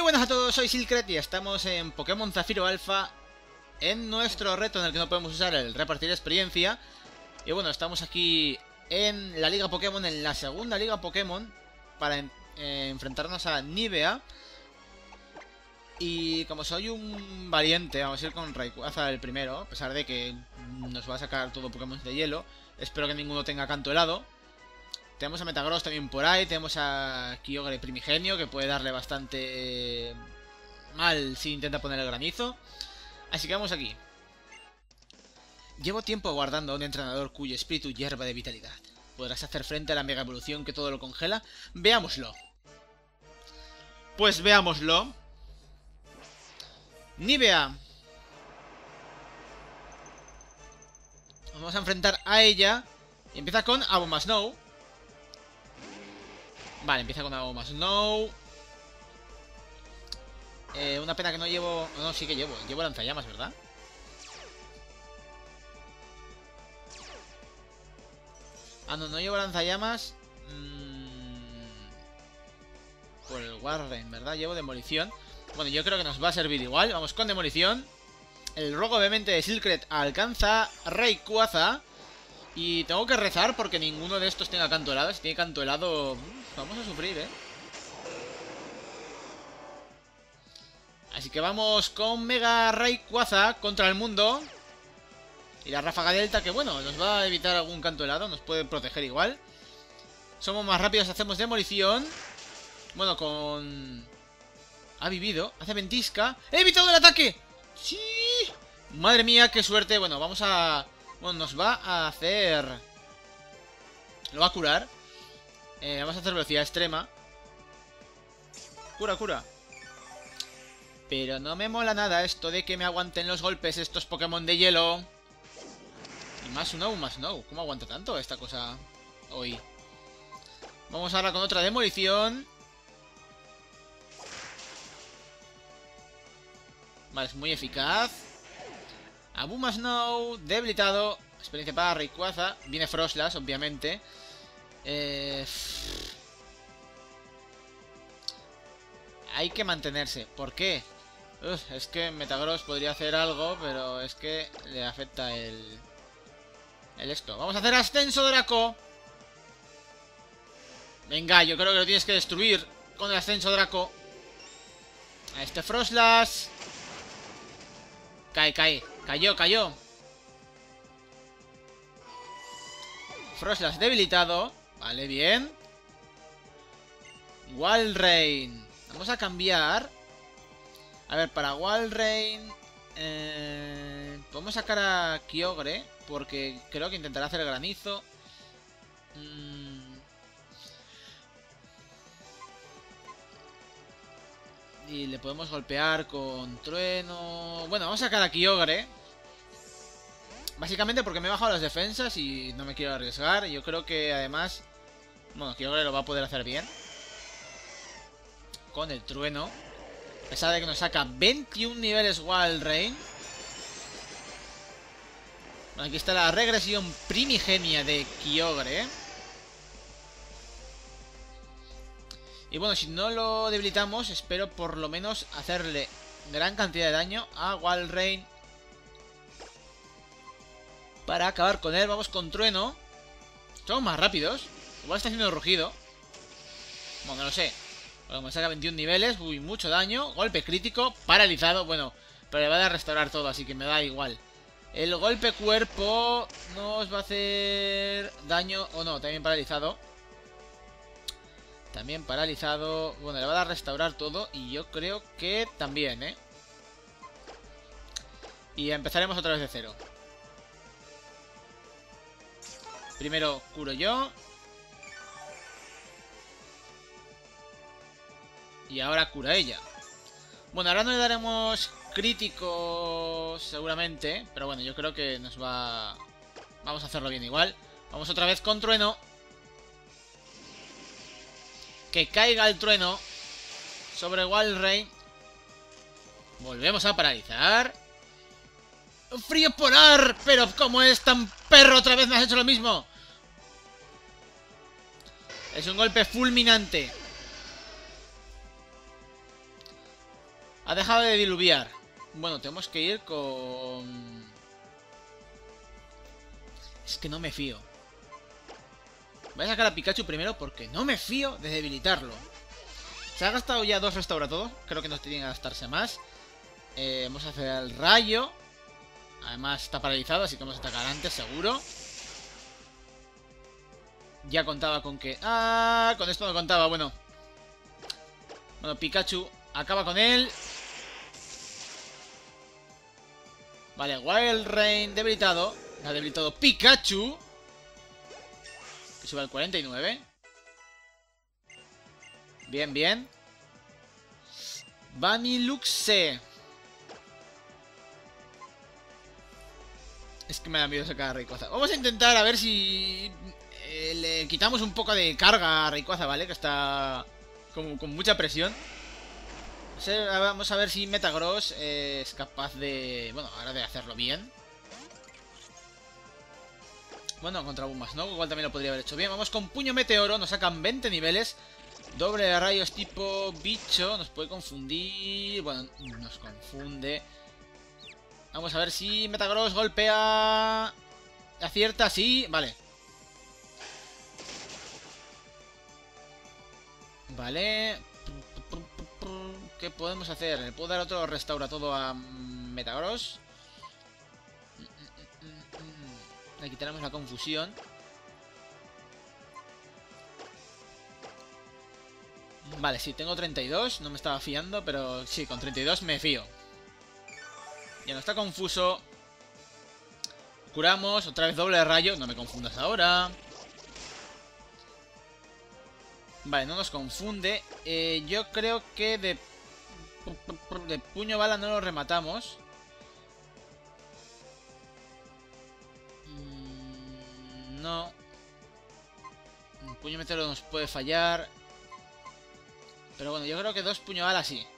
buenas a todos, soy Silkret y estamos en Pokémon Zafiro Alpha, en nuestro reto en el que no podemos usar el repartir experiencia. Y bueno, estamos aquí en la Liga Pokémon, en la segunda Liga Pokémon, para enfrentarnos a Nivea. Y como soy un valiente, vamos a ir con Rayquaza el primero, a pesar de que nos va a sacar todo Pokémon de hielo. Espero que ninguno tenga canto helado. Tenemos a Metagross también por ahí, tenemos a Kyogre Primigenio, que puede darle bastante mal si intenta poner el granizo. Así que vamos aquí. Llevo tiempo aguardando a un entrenador cuyo espíritu hierva de vitalidad. ¿Podrás hacer frente a la mega evolución que todo lo congela? Veámoslo. Pues veámoslo. Nivea. Vamos a enfrentar a ella. Y empieza con Abomasnow. Vale, empieza con Abomasnow. Una pena que no llevo... No, sí que llevo. Llevo lanzallamas, ¿verdad? Ah, no, no llevo lanzallamas. Por el Warren, ¿verdad? Llevo demolición. Bueno, yo creo que nos va a servir igual. Vamos con demolición. El rogue obviamente de Silkret alcanza Rayquaza. Y tengo que rezar porque ninguno de estos tenga canto helado. Si tiene canto helado, vamos a sufrir, ¿eh? Así que vamos con Mega Rayquaza contra el mundo. Y la ráfaga delta, que bueno, nos va a evitar algún canto helado. Nos puede proteger igual. Somos más rápidos, hacemos demolición. Bueno, con... Ha vivido, hace ventisca. ¡He evitado el ataque! ¡Sí! Madre mía, qué suerte. Bueno, vamos a... Bueno, nos va a hacer... Lo va a curar. Vamos a hacer velocidad extrema. Cura, cura. Pero no me mola nada esto de que me aguanten los golpes estos Pokémon de hielo. Y más no, más no. ¿Cómo aguanta tanto esta cosa hoy? Vamos ahora con otra demolición. Vale, es muy eficaz. Abomasnow, debilitado. Experiencia para Rayquaza. Viene Froslass, obviamente. Hay que mantenerse. ¿Por qué? Es que Metagross podría hacer algo, pero es que le afecta el esto. Vamos a hacer Ascenso Draco. Venga, yo creo que lo tienes que destruir con el Ascenso Draco. A este Froslass. Cae, cae. Cayó, cayó. Froslass debilitado. Vale, bien. Walrein. Vamos a cambiar. A ver, para Walrein podemos sacar a Kyogre, porque creo que intentará hacer el granizo. Y le podemos golpear con trueno. Bueno, vamos a sacar a Kyogre. Básicamente porque me he bajado las defensas y no me quiero arriesgar. Yo creo que además... Bueno, Kyogre lo va a poder hacer bien. Con el trueno. A pesar de que nos saca 21 niveles Walrein. Bueno, aquí está la regresión primigenia de Kyogre. Y bueno, si no lo debilitamos, espero por lo menos hacerle gran cantidad de daño a Walrein para acabar con él. Vamos con trueno. Somos más rápidos. Igual está haciendo rugido. Bueno, no lo sé. Bueno, me saca 21 niveles. Uy, mucho daño. Golpe crítico. Paralizado. Bueno, pero le va a restaurar todo, así que me da igual. El golpe cuerpo nos va a hacer daño. O no, también paralizado. También paralizado. Bueno, le va a dar restaurar todo. Y yo creo que también, ¿eh? Y empezaremos otra vez de cero. Primero curo yo. Y ahora cura ella. Bueno, ahora no le daremos críticos seguramente. Pero bueno, yo creo que nos va... Vamos a hacerlo bien igual. Vamos otra vez con trueno. Que caiga el trueno sobre Walrein. Volvemos a paralizar. ¡Frío polar! Pero como es tan perro, otra vez me has hecho lo mismo. Es un golpe fulminante. Ha dejado de diluviar. Bueno, tenemos que ir con... Es que no me fío. Voy a sacar a Pikachu primero porque no me fío de debilitarlo. Se ha gastado ya 2 restauratodos. Creo que no tienen que gastarse más. Vamos a hacer el rayo. Además está paralizado, así que vamos a atacar antes, seguro. Ya contaba con que... ¡Ah! Con esto no contaba, bueno. Bueno, Pikachu acaba con él. Vale, Wild Rain debilitado. Ha debilitado Pikachu. Que sube al 49. Bien, bien. Vanilluxe. Es que me da miedo sacar a Rayquaza. Vamos a intentar a ver si le quitamos un poco de carga a Rayquaza, ¿vale? Que está con mucha presión. Vamos a ver si Metagross es capaz de... Bueno, ahora de hacerlo bien. Bueno, contra Bulmasnow igual también lo podría haber hecho bien. Vamos con Puño Meteoro, nos sacan 20 niveles. Doble de rayos tipo bicho, nos puede confundir. Bueno, nos confunde. Vamos a ver si Metagross golpea... Acierta, sí, vale. Vale. ¿Qué podemos hacer? ¿Le puedo dar otro restaura todo a Metagross? Le quitaremos la confusión. Vale, sí, tengo 32. No me estaba fiando, pero sí, con 32 me fío. Ya no está confuso. Curamos, otra vez doble de rayo. No me confundas ahora. Vale, no nos confunde. Yo creo que de puño bala no lo rematamos. No. Un puño meteoro nos puede fallar. Pero bueno, yo creo que 2 puño bala sí.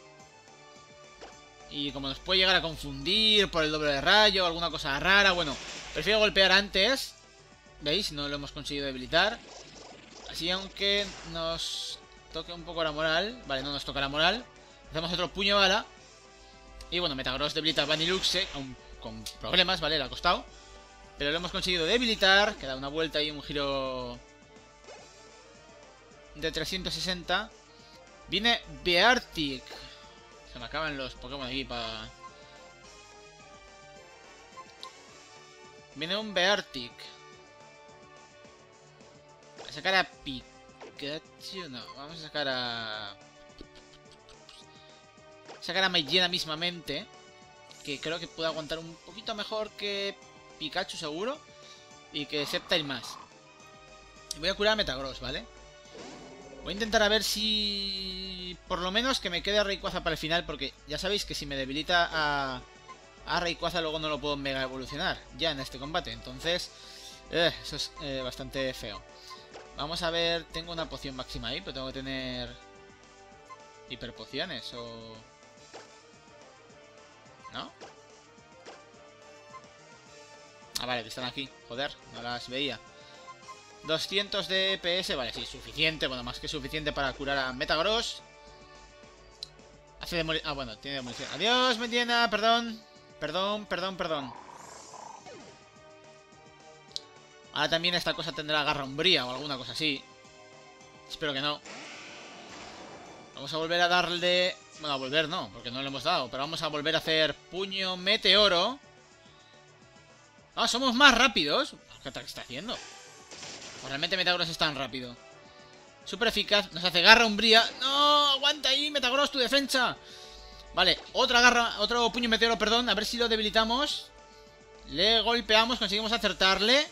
Y como nos puede llegar a confundir por el doble de rayo o alguna cosa rara, bueno, prefiero golpear antes. ¿Veis? No lo hemos conseguido debilitar. Así, aunque nos toque un poco la moral. Vale, no nos toca la moral. Hacemos otro puño bala. Y bueno, Metagross debilita a Vanilluxe con problemas, ¿vale? Le ha costado. Pero lo hemos conseguido debilitar. Queda una vuelta y un giro de 360. Viene Beartic. Se me acaban los Pokémon aquí para... Viene un Beartic. A sacar a Pikachu. No, vamos a sacar a... Sacar a Maillena mismamente. Que creo que puede aguantar un poquito mejor que Pikachu seguro. Y que Sceptile más. Y voy a curar a Metagross, ¿vale? Voy a intentar a ver si... Por lo menos que me quede a Rayquaza para el final. Porque ya sabéis que si me debilita a Rayquaza luego no lo puedo mega evolucionar ya en este combate. Entonces... eso es bastante feo. Vamos a ver... Tengo una poción máxima ahí, pero tengo que tener... hiperpociones o... ¿No? Ah, vale, que están aquí. Joder, no las veía. 200 de PS, vale, sí, suficiente. Bueno, más que suficiente para curar a Metagross. Hace demolición. Ah, bueno, tiene demolición. Adiós, Maillena, perdón. Perdón. Ahora también esta cosa tendrá garra umbría o alguna cosa así. Espero que no. Vamos a volver a darle... Bueno, a volver no, porque no lo hemos dado. Pero vamos a volver a hacer puño meteoro. Ah, somos más rápidos. ¿Qué ataque está haciendo? Pues realmente Metagross es tan rápido. Súper eficaz. Nos hace garra umbría. ¡No! ¡Aguanta ahí, Metagross, tu defensa! Vale, otra garra, otro puño meteoro, perdón. A ver si lo debilitamos. Le golpeamos, conseguimos acertarle.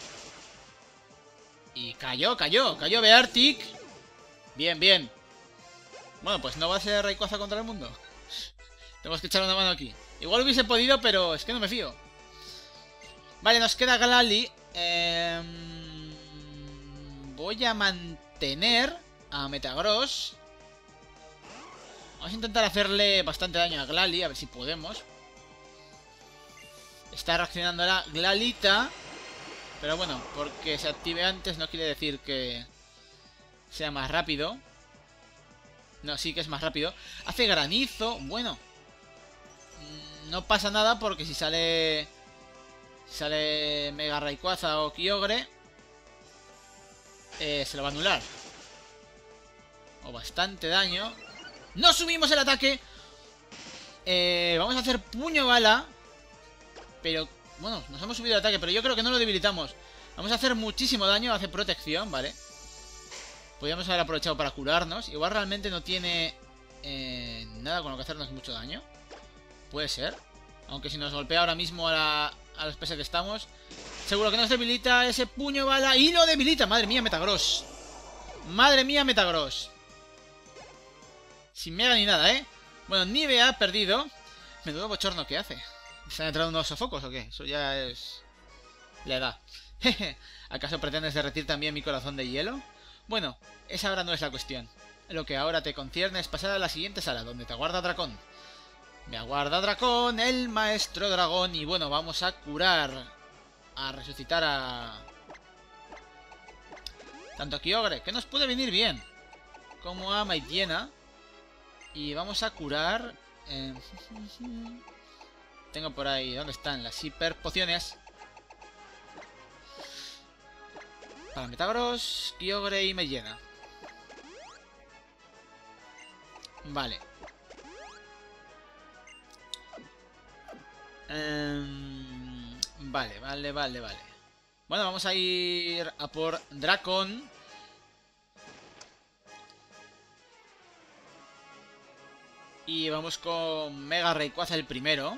Y cayó Beartic. Bien. Bueno, pues no va a ser Rayquaza contra el mundo. Tenemos que echar una mano aquí. Igual hubiese podido, pero es que no me fío. Vale, nos queda Glalie. Voy a mantener a Metagross. Vamos a intentar hacerle bastante daño a Glalie, a ver si podemos. Está reaccionando la Glalita. Pero bueno, porque se active antes no quiere decir que sea más rápido. No, sí que es más rápido. Hace granizo. Bueno. No pasa nada porque si sale... Sale Mega Rayquaza o Kyogre, se lo va a anular. O bastante daño. ¡No subimos el ataque! Vamos a hacer puño bala. Pero, bueno, nos hemos subido el ataque, pero yo creo que no lo debilitamos. Vamos a hacer muchísimo daño, hace protección, ¿vale? Podríamos haber aprovechado para curarnos. Igual realmente no tiene nada con lo que hacernos mucho daño. Puede ser. Aunque si nos golpea ahora mismo a los pesos que estamos, seguro que nos debilita ese puño bala. Y lo debilita, madre mía, Metagross. Madre mía, Metagross. Sin mega ni nada, ¿eh? Bueno, Nivea ha perdido. Menudo bochorno que hace. ¿Se han entrado unos sofocos o qué? Eso ya es... la edad. ¿Acaso pretendes derretir también mi corazón de hielo? Bueno, esa ahora no es la cuestión. Lo que ahora te concierne es pasar a la siguiente sala, donde te aguarda Dracón. Me aguarda Dracón, el maestro dragón. Y bueno, vamos a curar, a resucitar a... tanto a Kyogre, que nos puede venir bien, como a Maitiena. Y vamos a curar... tengo por ahí... ¿dónde están las hiper pociones? Para Metagross, Kyogre y Maitiena. Vale. Vale. Bueno, vamos a ir a por Dracón. Y vamos con Mega Rayquaza el primero.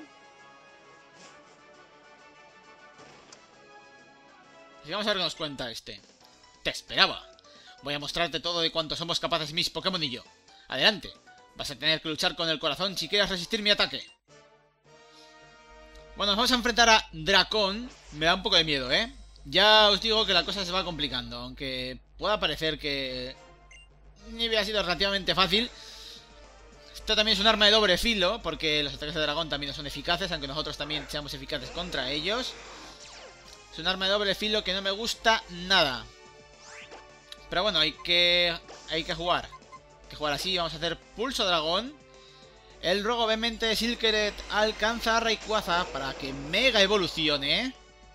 Y vamos a ver qué nos cuenta este. Te esperaba. Voy a mostrarte todo de cuánto somos capaces mis Pokémon y yo. Adelante. Vas a tener que luchar con el corazón si quieres resistir mi ataque. Bueno, nos vamos a enfrentar a Dracón. Me da un poco de miedo, ¿eh? Ya os digo que la cosa se va complicando. Aunque pueda parecer que Nivea ha sido relativamente fácil. Esto también es un arma de doble filo, porque los ataques de dragón también son eficaces, aunque nosotros también seamos eficaces contra ellos. Es un arma de doble filo que no me gusta nada. Pero bueno, hay que jugar. Hay que jugar así. Vamos a hacer Pulso Dragón. El Rogo Vehemente de Silkeret alcanza a Rayquaza para que mega evolucione.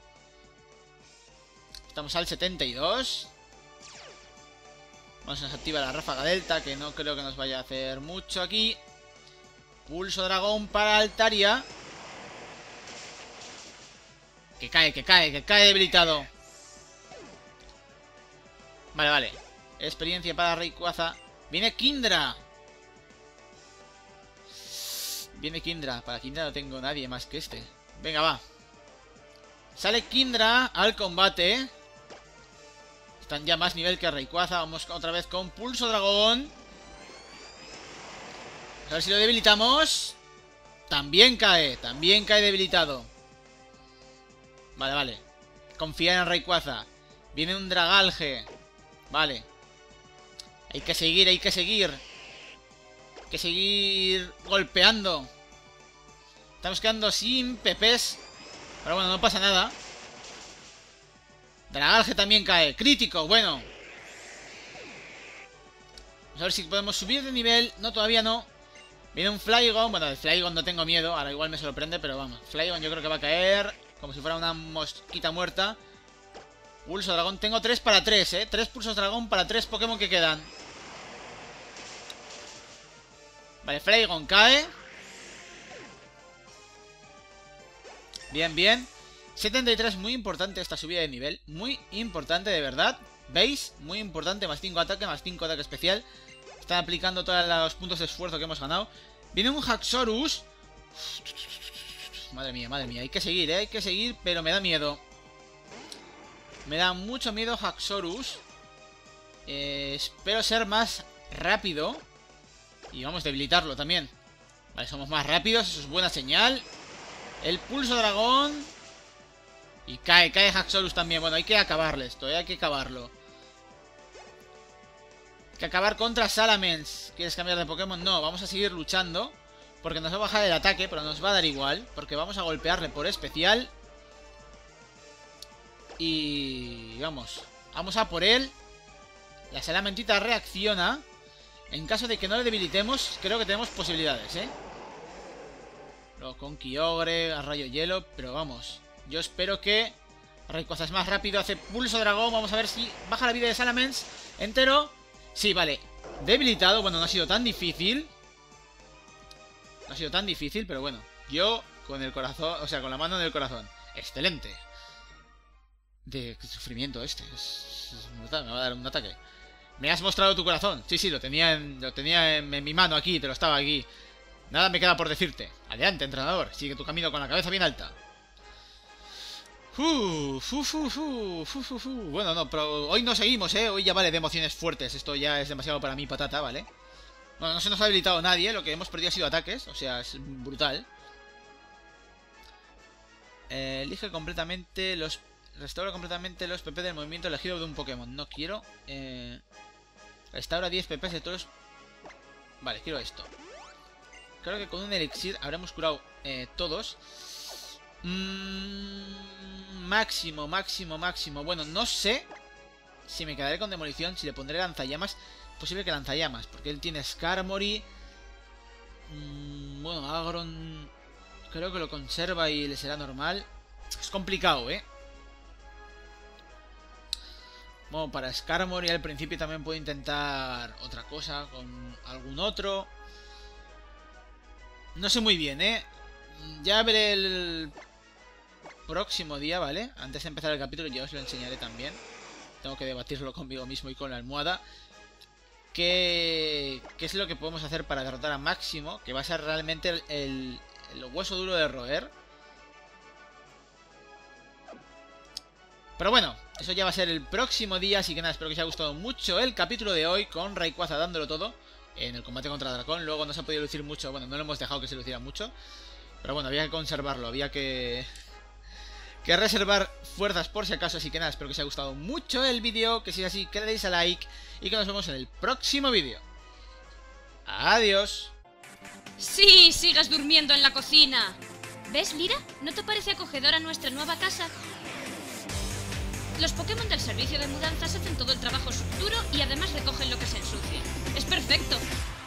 Estamos al 72. Vamos a desactivar la Ráfaga Delta, que no creo que nos vaya a hacer mucho aquí. Pulso Dragón para Altaria. Que cae debilitado. Vale. Experiencia para Rayquaza. Viene Kindra. Para Kindra no tengo nadie más que este. Venga, va. Sale Kindra al combate. Están ya más nivel que Rayquaza. Vamos otra vez con Pulso Dragón. A ver si lo debilitamos. También cae debilitado. Vale. Confía en Rayquaza. Viene un Dragalge. Vale. Hay que seguir. Hay que seguir golpeando. Estamos quedando sin pepes. Pero bueno, no pasa nada. Dragalge también cae. Crítico, bueno. Vamos a ver si podemos subir de nivel. No, todavía no. Viene un Flygon. Bueno, el Flygon no tengo miedo. Ahora igual me sorprende, pero vamos. Flygon yo creo que va a caer como si fuera una mosquita muerta. Pulso Dragón. Tengo 3 para 3, ¿eh? 3 Pulsos Dragón para 3 Pokémon que quedan. Vale, Flygon cae. Bien. 73, muy importante esta subida de nivel. Muy importante, de verdad. ¿Veis? Muy importante, más 5 ataque, más 5 ataque especial. Están aplicando todos los puntos de esfuerzo que hemos ganado. Viene un Haxorus. Madre mía. Hay que seguir, hay que seguir, pero me da miedo. Me da mucho miedo Haxorus. Espero ser más rápido. Y vamos a debilitarlo también. Vale, somos más rápidos, eso es buena señal. El Pulso Dragón. Y cae Haxorus también. Bueno, hay que acabarle esto, hay que acabarlo. Hay que acabar contra Salamence. ¿Quieres cambiar de Pokémon? No, vamos a seguir luchando. Porque nos va a bajar el ataque, pero nos va a dar igual. Porque vamos a golpearle por especial. Y... vamos a por él. La Salamentita reacciona. En caso de que no le debilitemos, creo que tenemos posibilidades, ¿eh? Luego con Kyogre, a Rayo Hielo, pero vamos. Yo espero que Rayquaza es más rápido, hace Pulso Dragón. Vamos a ver si baja la vida de Salamence entero. Sí, vale. Debilitado, bueno, no ha sido tan difícil. No ha sido tan difícil, pero bueno. Yo con el corazón, o sea, con la mano en el corazón. Excelente. De sufrimiento este. Es brutal, me va a dar un ataque. Me has mostrado tu corazón. Sí, lo tenía en mi mano aquí, te lo estaba aquí. Nada me queda por decirte. Adelante, entrenador. Sigue tu camino con la cabeza bien alta. Bueno, no, pero hoy no seguimos, ¿eh? Hoy ya vale de emociones fuertes. Esto ya es demasiado para mí, patata, ¿vale? Bueno, no se nos ha habilitado nadie. Lo que hemos perdido ha sido ataques. O sea, es brutal. Elige completamente los... Restaura completamente los PP del movimiento elegido de un Pokémon. No quiero. Restaura 10 PP de todos... Vale, quiero esto. Creo que con un elixir habremos curado todos. Máximo. Bueno, no sé si me quedaré con demolición, si le pondré lanzallamas. Posible que lanzallamas, porque él tiene Skarmory. Bueno, Agron creo que lo conserva y le será normal. Es complicado, ¿eh? Bueno, para Skarmory al principio también puedo intentar otra cosa con algún otro. No sé muy bien, ¿eh? Ya veré el próximo día, ¿vale? Antes de empezar el capítulo ya os lo enseñaré también. Tengo que debatirlo conmigo mismo y con la almohada. ¿Qué es lo que podemos hacer para derrotar a Máximo? Que va a ser realmente el hueso duro de roer. Pero bueno, eso ya va a ser el próximo día. Así que nada, espero que os haya gustado mucho el capítulo de hoy con Rayquaza dándolo todo en el combate contra Dracón. Luego no se ha podido lucir mucho. Bueno, no lo hemos dejado que se luciera mucho. Pero bueno, había que conservarlo. Había que reservar fuerzas por si acaso. Así que nada, espero que os haya gustado mucho el vídeo. Que si es así, que le deis a like. Y que nos vemos en el próximo vídeo. Adiós. Sí, sigas durmiendo en la cocina. ¿Ves, Lira? ¿No te parece acogedora nuestra nueva casa? Los Pokémon del servicio de mudanzas hacen todo el trabajo duro y además recogen lo que se ensucia. ¡Es perfecto!